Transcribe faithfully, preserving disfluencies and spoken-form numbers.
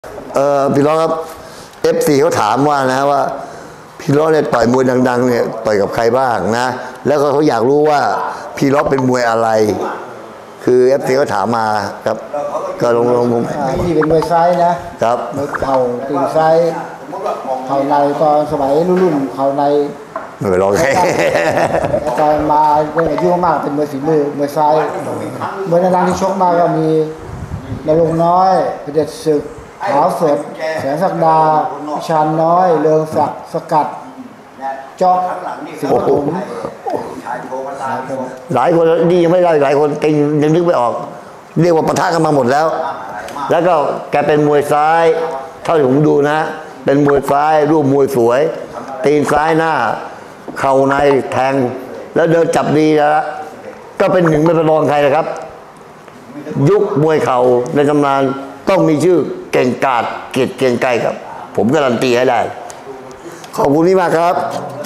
เออพี่ล้อครับเอฟซีเขาถามว่านะว่าพี่ล้อเนี่ยต่อยมวยดังๆเนี่ยต่อยกับใครบ้างนะแล้วก็เขาอยากรู้ว่าพี่ล้อเป็นมวยอะไรคือเอฟซีเขาถามมาครับก็ลงลงผมที่เป็นมวยซ้ายนะครับมวยเข่าตีนซ้ายเข่าในตอนสมัยรุ่นรุ่นเข่าในไม่ไปลองใครตอนมาเป็นอายุมากเป็นมวยฝีมือมวยซ้ายมวยดังๆที่ชกมาก็มีนรงค์น้อยเผด็จศึกขาวสดแสนศักดาพิชานน้อยเรืองศักดิ์สกัดจ๊อกสิงห์ผมหลายคนนี่ยังไม่ได้หลายคนติงยังนึกไม่ออก เรียกว่าปะทะกันมาหมดแล้ว แล้วก็แกเป็นมวยซ้ายเท่าที่ผมดูนะ เป็นมวยซ้ายรูปมวยสวย ตีนซ้ายหน้า เข่าในแทง แล้วเดินจับดีแล้วก็เป็นหนึ่งไม่เป็นรองใครนะครับ ยุคมวยเข่าในตำนานต้องมีชื่อเก่งกาจเกียรติเกียงไกรครับ ผมการันตีให้ได้ ขอบคุณที่มากครับ